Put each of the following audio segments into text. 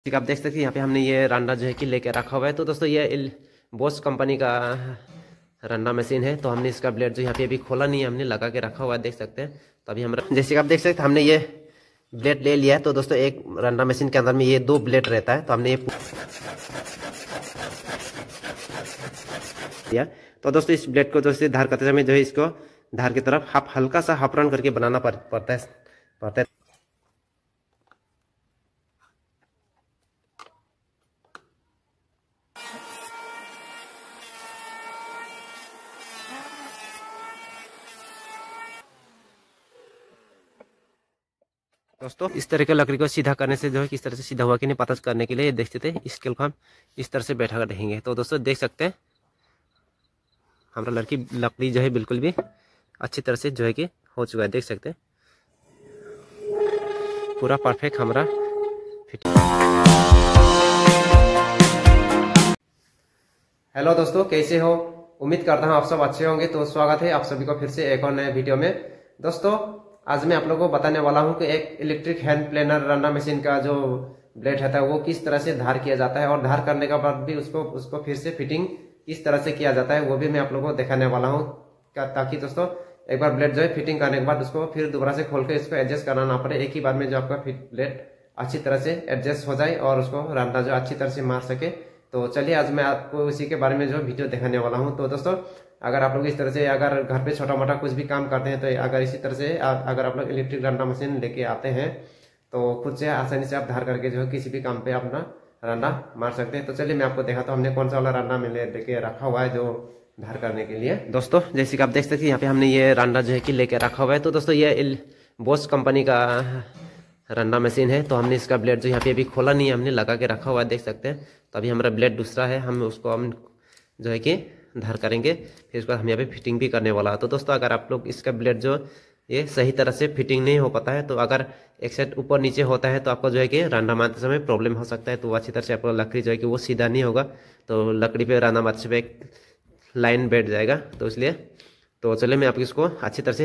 ठीक, आप देख सकते हैं यहाँ पे हमने ये रंडा जो है कि लेके रखा हुआ है। तो दोस्तों ये बोस कंपनी का रंडा मशीन है। तो हमने इसका ब्लेड जो यहाँ पे अभी खोला नहीं है, हमने लगा के रखा हुआ है, देख सकते हैं। तो अभी हम जैसे कि आप देख सकते हैं हमने ये ब्लेड ले लिया है। तो दोस्तों एक रंडा मशीन के अंदर में ये 2 ब्लेड रहता है। तो हमने ये लिया। तो दोस्तों इस ब्लेड को दोस्तों धार करते समय जो है इसको धार की तरफ हल्का सा हाफ राउंड करके बनाना पड़ता है। दोस्तों इस तरह के लकड़ी को सीधा करने से जो है किस तरह से सीधा हुआ कि नहीं पता करने के लिए देख सकते हैं इस स्केल को हम इस तरह से बैठा कर रहेंगे। तो दोस्तों देख सकते हैं हमारा लकड़ी जो है बिल्कुल भी अच्छी तरह से जो है कि हो चुका है, देख सकते हैं पूरा परफेक्ट हमारा फिट। हेलो दोस्तों, कैसे हो? उम्मीद करता हूँ आप सब अच्छे होंगे। तो स्वागत है आप सभी को फिर से एक और नए वीडियो में। दोस्तों आज मैं आप लोगों को बताने वाला हूं कि एक इलेक्ट्रिक हैंड प्लेनर रंडा मशीन का जो ब्लेड रहता है वो किस तरह से धार किया जाता है, और धार करने के बाद भी उसको फिर से फिटिंग किस तरह से किया जाता है वो भी मैं आप लोगों को दिखाने वाला हूं, ताकि दोस्तों एक बार ब्लेड जो है फिटिंग करने के बाद उसको फिर दोबारा से खोल के इसको एडजस्ट करना ना पड़े। एक ही बार में जो आपका ब्लेड अच्छी तरह से एडजस्ट हो जाए और उसको रंडा जो अच्छी तरह से मार सके। तो चलिए आज मैं आपको इसी के बारे में जो वीडियो दिखाने वाला हूँ। तो दोस्तों अगर आप लोग इस तरह से अगर घर पे छोटा मोटा कुछ भी काम करते हैं, तो अगर इसी तरह से अगर आप लोग इलेक्ट्रिक रंडा मशीन लेके आते हैं तो खुद से आसानी से आप धार करके जो है किसी भी काम पे अपना रंडा मार सकते हैं। तो चलिए मैं आपको दिखाता हूँ हमने कौन सा वाला रंडा में लेके रखा हुआ है जो धार करने के लिए। दोस्तों जैसे कि आप देख सकते हैं यहाँ पे हमने ये रंडा जो है कि लेके रखा हुआ है। तो दोस्तों ये बोस कंपनी का रंडा मशीन है। तो हमने इसका ब्लेड जो यहाँ पे अभी खोला नहीं है, हमने लगा के रखा हुआ है, देख सकते हैं। तो अभी हमारा ब्लेड दूसरा है, हम जो है कि धार करेंगे, फिर उसके बाद हम यहाँ पे फिटिंग भी करने वाला है। तो दोस्तों अगर आप लोग इसका ब्लेड जो ये सही तरह से फिटिंग नहीं हो पाता है, तो अगर एक साइड ऊपर नीचे होता है तो आपको जो है कि रंडा मारते समय प्रॉब्लम हो सकता है। तो अच्छी तरह से आपको लकड़ी जो है कि वो सीधा नहीं होगा, तो लकड़ी पे रंडा मारते समय एक लाइन बैठ जाएगा। तो इसलिए तो चलिए मैं आपको इसको अच्छी तरह से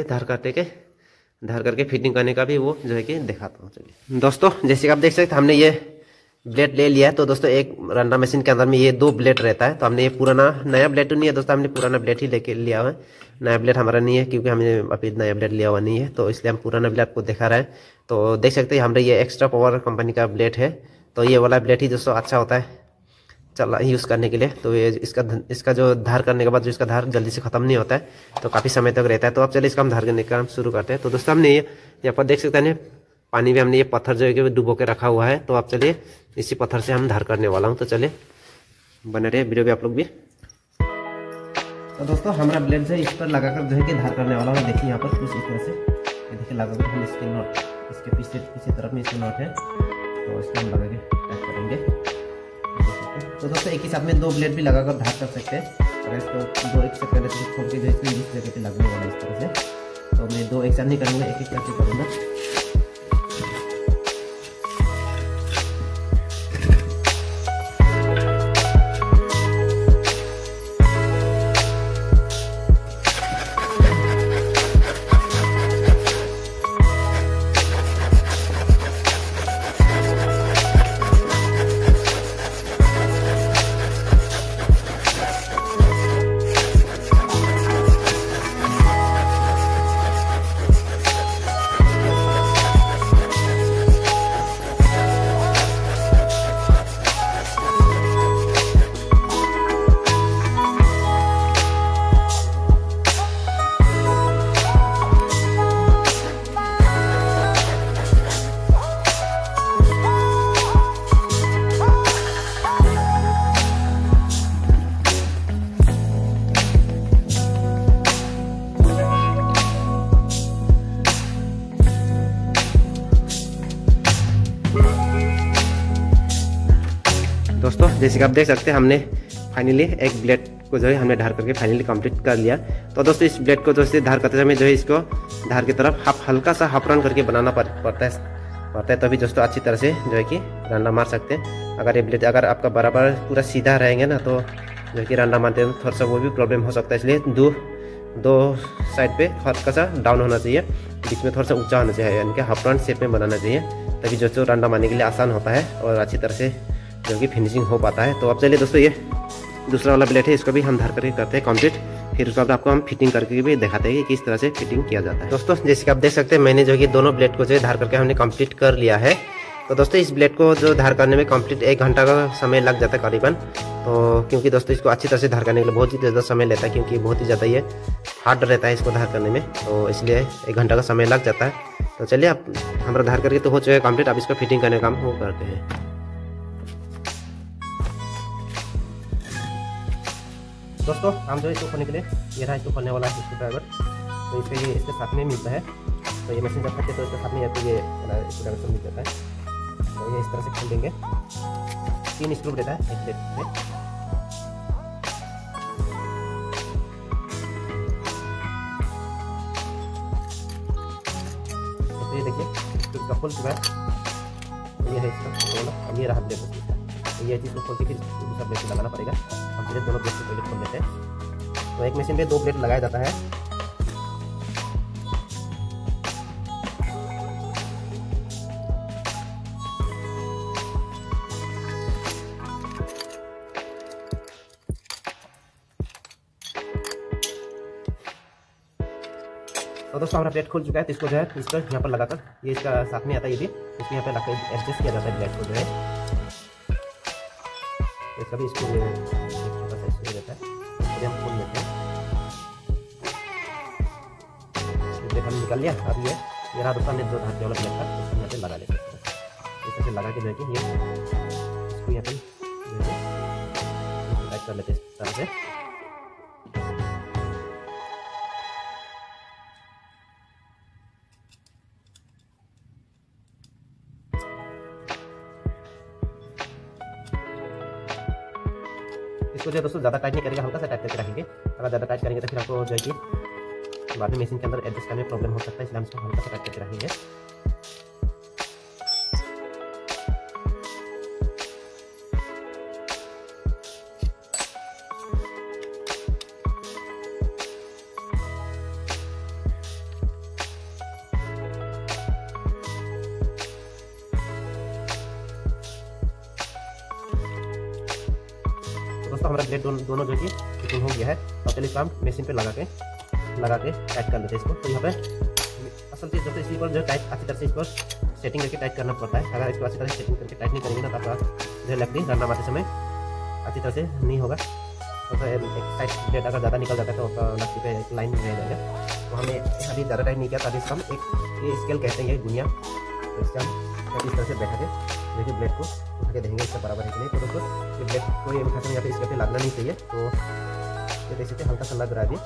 धार करके फिटिंग करने का भी वो जो है कि दिखाता हूँ। चलिए दोस्तों जैसे कि आप देख सकते हैं हमने ये ब्लेड ले लिया है। तो दोस्तों एक रंडा मशीन के अंदर में ये 2 ब्लेड रहता है। तो हमने ये पुराना नया ब्लेड तो नहीं है दोस्तों, हमने पुराना ब्लेड ही लेके लिया हुआ है। नया ब्लेड हमारा नहीं है क्योंकि हमने अभी नया ब्लेड लिया हुआ नहीं है, तो इसलिए हम पुराना ब्लेड आपको दिखा रहे हैं। तो देख सकते हैं हमारे ये एक्स्ट्रा पावर कंपनी का ब्लेड है। तो ये वाला ब्लेड ही दोस्तों अच्छा होता है चला यूज़ करने के लिए। तो ये इसका जो धार करने के बाद जो इसका धार जल्दी से खत्म नहीं होता है, तो काफ़ी समय तक रहता है। तो अब चलिए इसका हम धार करने का काम शुरू करते हैं। तो दोस्तों हमने ये यहाँ पर देख सकते हैं पानी में हमने ये पत्थर जो है कि डुबो के रखा हुआ है। तो आप चलिए इसी पत्थर से हम धार करने वाला हूँ। तो चलिए बने रहे वीडियो भी आप लोग भी। तो दोस्तों हमारा ब्लेड जो है इस पर लगाकर जो है कि धार करने वाला हूँ। देखिए यहाँ पर कुछ इस तरह से ये देखिए लगा कर हम इसके नॉट इसके पीछे तरफ में इसके नॉट है, तो इसको हम लगा के टाइट करेंगे। तो दोस्तों एक ही साथ में 2 ब्लेड भी लगाकर धार कर सकते हैं। अगर इसको 2 एक से पहले से छोड़ के जो इस जगह पे लगने वाला इस तरह से, तो मैं 2 एक साथ नहीं करूँगा, एक करके करूँगा। दोस्तों जैसे कि आप देख सकते हैं हमने फाइनली एक ब्लेड को जो है हमने धार करके फाइनली कंप्लीट कर लिया। तो दोस्तों इस ब्लेड को दोस्तों धार करते समय जो है इसको धार की तरफ हल्का सा हाफ राउंड करके बनाना पड़ता है, तभी दोस्तों अच्छी तरह से जो है कि रंडा मार सकते हैं। अगर ये ब्लेड अगर आपका बराबर पूरा सीधा रहेंगे ना, तो जो है कि रंडा मारते हैं थोड़ा सा वो भी प्रॉब्लम हो सकता है। इसलिए दो साइड पे हल्का सा डाउन होना चाहिए। बीच में थोड़ा सा ऊंचा होना चाहिए, यानी कि हाफ राउंड शेप में बनाना चाहिए, ताकि जो रंडा मारने के लिए आसान होता है और अच्छी तरह से जो कि फिनिशिंग हो पाता है। तो अब चलिए दोस्तों, ये दूसरा वाला ब्लेड है, इसको भी हम धर करके करते हैं कंप्लीट। फिर उसके बाद आपको हम फिटिंग करके भी दिखाते हैं कि किस तरह से फिटिंग किया जाता है। दोस्तों जैसे कि आप देख सकते हैं, मैंने जो कि दोनों ब्लेड को जो धार करके हमने कंप्लीट कर लिया है। तो दोस्तों इस ब्लेड को जो धार करने में कंप्लीट 1 घंटा का समय लग जाता है करीबन। तो क्योंकि दोस्तों इसको अच्छी तरह से धार करने के लिए बहुत ही ज़्यादा समय लेता है, क्योंकि बहुत ही ज़्यादा ये हार्ड रहता है इसको धार करने में, तो इसलिए 1 घंटा का समय लग जाता है। तो चलिए आप हमारा धार करके तो हो चुका है कंप्लीट, अब इसको फिटिंग करने का काम वो करते हैं। दोस्तों हम जो इसको खोलने के लिए ये रहा इसको खोलने वाला स्क्रू ड्राइवर, तो इसके ये इसके साथ में मिलता है। तो ये मशीन जब फटते तो इसके साथ में ये स्क्रू ड्राइवर सब मिल जाता है। तो ये इस तरह से खोल देंगे। 3 स्क्रू रहता है एक प्लेट में। तो ये देखिए इसका खोल चुका है। तो ये है इसका, अब ये रहा प्लेट इसका। तो ये चीज़ को खोल के फिर दूसरा प्लेट को लगाना पड़ेगा। हम फिर दोनों प्लेट को पहले खोल लेते हैं। तो एक मशीन पे 2 प्लेट लगाया जाता है। तो दोस्तों हमारा प्लेट खुल चुका है, तो इसको जो है इसको यहाँ पर लगाकर, ये इसका साथ में आता है, ये भी इसको यहाँ पर लगाकर एडजस्ट किया जाता है प्लेट को जो है। तो इसका भी इसको छोटा सा इसको रहता है, इसको हम खोल लेते हैं। प्लेट हम निकाल लिया। अब ये रहा दोस्तों ने जो धागे वाला प्लेट था उसको यहाँ पे लगा लेते हैं। इस तरह से लगा के जो है कि ये इसको यहाँ पे टाइट कर लेते हैं इस तरह से। इसको जो दोस्तों ज़्यादा टाइट नहीं करेंगे, हल्का सा टाइट करके रखेंगे। अगर ज़्यादा टाइट करेंगे तो फिर आपको जो है कि बाद में मशीन के अंदर एडजस्ट करने में प्रॉब्लम हो सकता है, इसलिए हम इसको हल्का सा टाइट करके रखेंगे। दोस्तों हमारा प्लेट दोनों जो कि फिटिंग हो गया है। और चलिए इसको हम मशीन पे लगा के टाइट कर लेते हैं इसको। तो यहाँ पे असल चीज़ दोस्तों इसी पर जो टाइट अच्छी तरह से इसको सेटिंग करके टाइट करना पड़ता है। अगर इसको अच्छी तरह से सेटिंग करके टाइट नहीं करेंगे ना, तो आपका जो लकड़ी रंडा मारते समय अच्छी तरह से नहीं होगा। तो एक साइड प्लेट अगर ज़्यादा निकल जाता है तो लकड़ी पे एक लाइन रह जाएगा। तो हमें अभी ज़्यादा टाइट नहीं किया, ताकि इसका हम एक ये स्केल कहते हैं, ये गुनिया। तो इसका हम इस तरह से बैठा के देखिए ब्लेड को उठा के देखेंगे इसका बराबर है कि नहीं। तो दोस्तों ये ब्लेड को ये उठाते यहाँ पे इसके पे लगना नहीं चाहिए। तो ये देख सकते हैं हल्का सा लग रहा है अभी,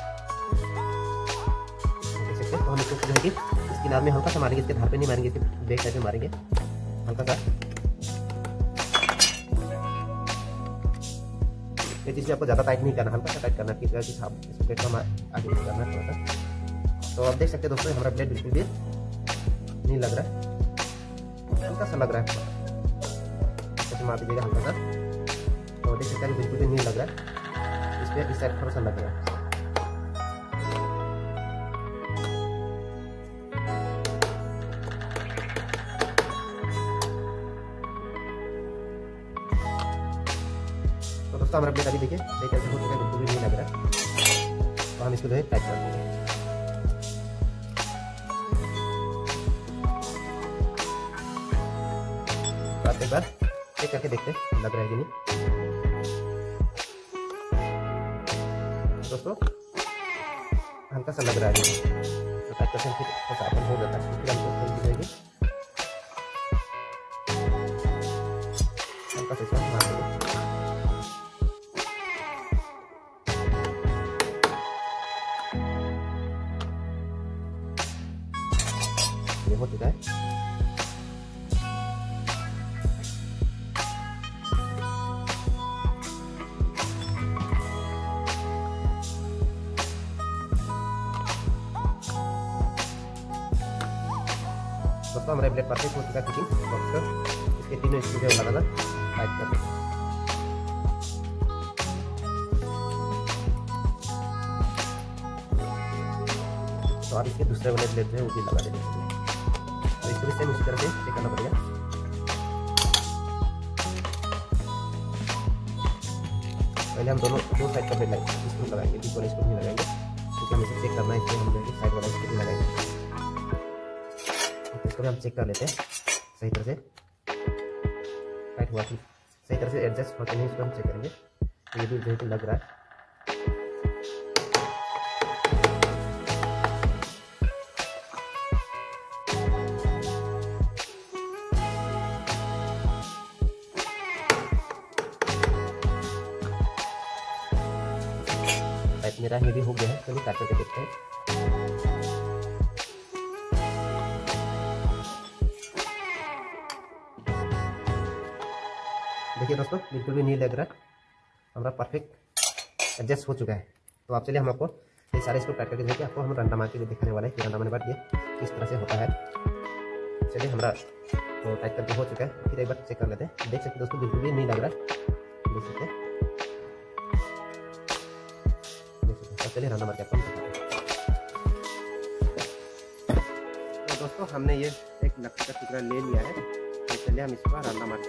देख सकते हैं। तो हम इसको जो है कि इस किनार में हल्का सा मारेंगे, इसके धार पे नहीं मारेंगे, इसके बैक साइड में मारेंगे हल्का सा। ये चीज़ आपको ज़्यादा टाइट नहीं करना, हल्का सा टाइट करना, क्योंकि इस प्लेट को हम आगे करना थोड़ा सा। तो आप देख सकते हैं दोस्तों हमारा ब्लेड बिल्कुल भी नहीं लग रहा है, हल्का सा लग रहा है। ऐसे मार दीजिएगा हल्का सा, तो देख सकते हैं बिल्कुल भी नहीं लग रहा है। इस पे इस साइड थोड़ा सा लग रहा है। तो दोस्तों हमारा प्लेट अभी देखिए सही तरह से हो चुका है, बिल्कुल भी नहीं लग रहा है। तो हम इसको जो है टाइट कर देंगे। एक बार चेक करके देखते हैं लग रहा है कि नहीं। दोस्तों हल्का सा लग रहा है, तो 5% फिर साफ हो जाता है। फिर हमको खोल दी जाएगी, हल्का सा मार देंगे। ये हो चुका है। दोस्तों हमारा ब्लेड परफेक्ट हो चुका है फिटिंग। तो इसके तीनों स्क्रू जो लगाना टाइट कर दें। तो तो आप इसके दूसरे वाले ब्लेड जो है वो भी लगा देंगे। तो इसको भी सेम इसी तरह से चेक करना पड़ेगा। पहले हम दो साइड का ब्लेड स्क्रू लगाएंगे, बीच वाले स्क्रू नहीं लगाएंगे क्योंकि हमें इसे चेक करना है, इसलिए हम साइड वाला स्क्रू भी लगाएंगे। इसको भी हम चेक कर लेते हैं सही तरह से टाइट हुआ कि सही तरह से एडजस्ट होते नहीं, इसको हम चेक करेंगे। तो ये भी जो है लग रहा है। मेरा ये भी हो गया है, चलिए काट करके देखते हैं। देखिए दोस्तों, बिल्कुल भी नहीं लग रहा, हमारा परफेक्ट एडजस्ट हो चुका है। तो आप चलिए हम आपको ये सारे इसको काट करके देखिए, आपको हम रंडा मार के भी दिखाने वाले हैं कि रंडा मारने के बाद ये किस तरह से होता है। चलिए हमारा तो टाइट करके हो चुका है, फिर एक बार चेक कर लेते हैं। देख सकते दोस्तों, बिल्कुल भी नहीं लग रहा, देख सकते हैं। चलिए रंडा मार के आपको तो दोस्तों हमने ये एक लकड़ी का टुकड़ा ले लिया है। तो चलिए हम इसको रंडा मार के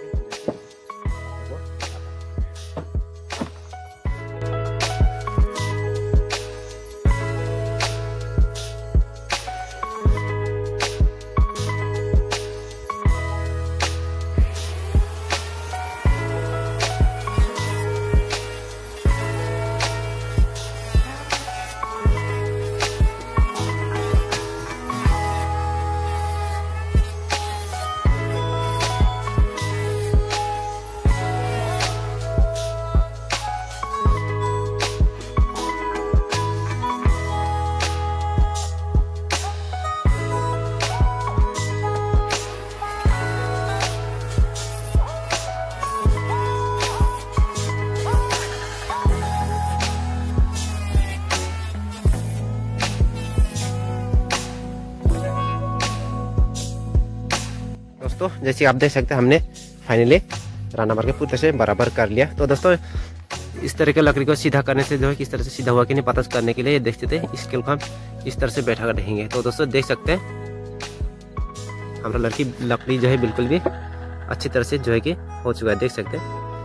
दोस्तों जैसे आप देख सकते हैं, हमने फाइनली रंडा मार के पूरी तरह से बराबर कर लिया। तो दोस्तों इस तरह के लकड़ी को सीधा करने से जो है किस तरह से सीधा हुआ कि नहीं पता करने के लिए देख सकते हैं, स्केल को हम इस तरह से बैठा कर रहेंगे। तो दोस्तों देख सकते हैं हमारा लकड़ी जो है बिल्कुल भी अच्छी तरह से जो है कि हो चुका है। देख सकते हैं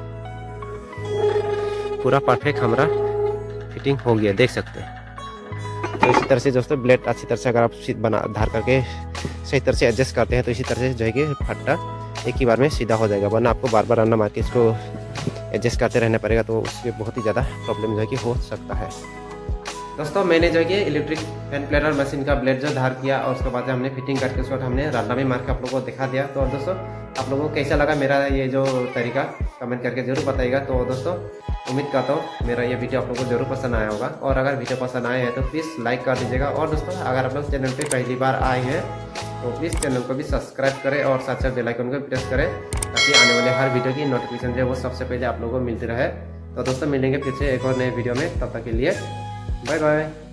पूरा परफेक्ट हमारा फिटिंग हो गया, देख सकते हैं। तो इसी तरह से दोस्तों ब्लेड अच्छी तरह से अगर आप धार करके सही तरह से एडजस्ट करते हैं तो इसी तरह से जो है कि फट्टा एक ही बार में सीधा हो जाएगा, वरना आपको बार बार रंडा मार के इसको एडजस्ट करते रहना पड़ेगा, तो उससे बहुत ही ज़्यादा प्रॉब्लम जो है कि हो सकता है। दोस्तों मैंने जो है कि इलेक्ट्रिक फैन प्लेनर मशीन का ब्लेड जो धार किया और उसके बाद हमने फिटिंग करके उसको हमने रंडा में मार के आप लोगों को दिखा दिया। तो दोस्तों आप लोगों को कैसा लगा मेरा ये जो तरीका, कमेंट करके जरूर बताइएगा। तो दोस्तों उम्मीद करता हूँ मेरा ये वीडियो आप लोगों को जरूर पसंद आया होगा, और अगर वीडियो पसंद आए हैं तो प्लीज़ लाइक कर दीजिएगा। और दोस्तों अगर आप लोग चैनल पे पहली बार आए हैं तो प्लीज़ चैनल को भी सब्सक्राइब करें और साथ साथ बेल आइकन को प्रेस करें, ताकि आने वाले हर वीडियो की नोटिफिकेशन जो है वो सबसे पहले आप लोगों को मिलती रहे। तो दोस्तों मिलेंगे फिर से एक और नए वीडियो में, तब तक के लिए बाय बाय।